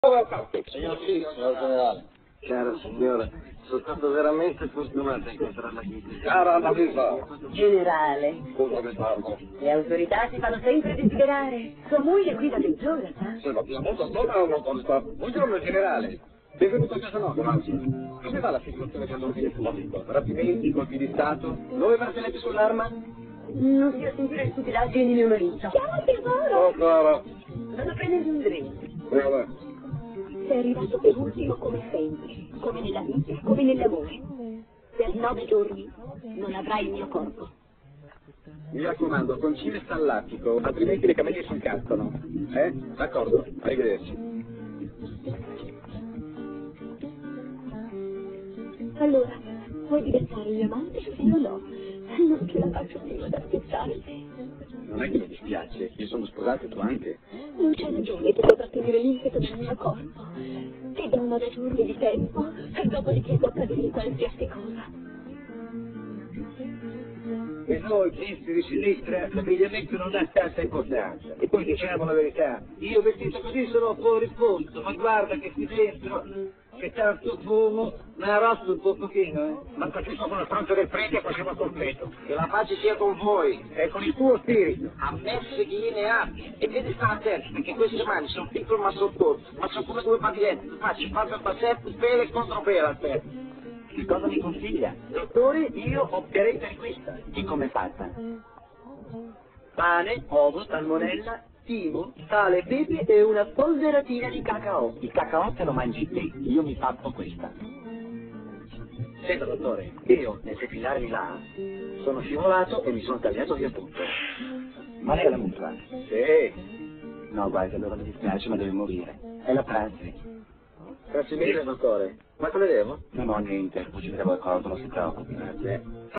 Signor sì, signor generale. Cara signora, sono stato veramente fortunato a incontrarla qui. Cara la viva. Generale, Cosa mi parlo? le autorità si fanno sempre desiderare. Sua moglie guida mezz'ora, sa? Se la mia moto sola è un'autorità. Buongiorno generale. Benvenuto a casa nostra. Come va la situazione dell'ordine pubblico? Rapimenti, colpi di Stato? Dove martelletti sull'arma? Non si a sentire stupidaggini di mio marito. Chiama il tesoro! Oh, cara. Vado a prendere un drink. Vabbè. Sei arrivato per ultimo come sempre, come nella vita, come nell'amore. Per 9 giorni non avrai il mio corpo. Mi raccomando, concime sta all'attico, altrimenti le camelie si incazzano. D'accordo? Arrivederci. Allora, vuoi diventare il mio amante sì o no? Non ce la faccio più ad aspettarti. Non è che mi dispiace, io sono sposato e tu anche. Non c'è ragione per trattenere l'impeto del mio corpo. Ti do 9 giorni di tempo e dopodiché può accadere qualsiasi cosa. E noi, cristi di sinistra, l'abbigliamento non ha tanta importanza. E poi diciamo la verità, io vestito così sono fuori posto, ma guarda che qui dentro, che tanto fumo, me la rosto un pochino, Ma ci sono uno stronzo del prete e facciamo completo. Che la pace sia con voi E con il tuo spirito. ammesso che gliene abbia. E vedi stare attenti, perché queste mani sono piccole ma sono corte, ma sono come due padigliette. Faccio parte al passetto, pele contro pele al petto. Che cosa mi consiglia? Dottore, io opterei per questa. E come fatta? Pane, ovo, salmonella, timo, sale, pepe e una polveratina di cacao. Il cacao te lo mangi te, io mi fatto questa. Senta, dottore, io nel depilarmi là sono scivolato e mi sono tagliato via tutto. Ma lei è la mutua? Sì. No, guarda, allora mi dispiace, ma deve morire. È la pranzi. Grazie mille, dottore. Quanto le devo? Non ho niente, uccideremo qualcosa, non si preoccupi. Grazie.